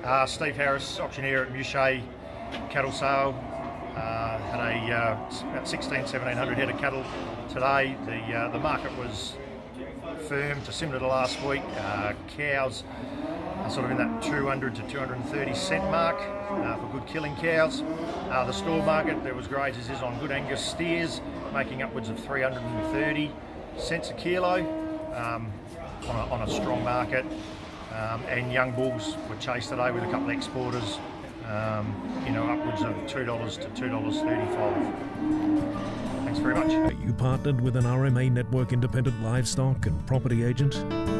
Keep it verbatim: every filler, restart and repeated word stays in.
Uh, Steve Harris, auctioneer at Muchea Cattle Sale. Uh, had a uh, about sixteen, seventeen hundred head of cattle today. The uh, the market was firm to similar to last week. Uh, cows are sort of in that two hundred to two hundred thirty cent mark uh, for good killing cows. Uh, the store market, there was grazers is on good Angus steers, making upwards of three hundred thirty cents a kilo um, on, a, on a strong market. Um, and young bulls were chased today with a couple of exporters, um, you know, upwards of two dollars to two dollars thirty-five. Thanks very much. Are you partnered with an R M A Network independent livestock and property agent?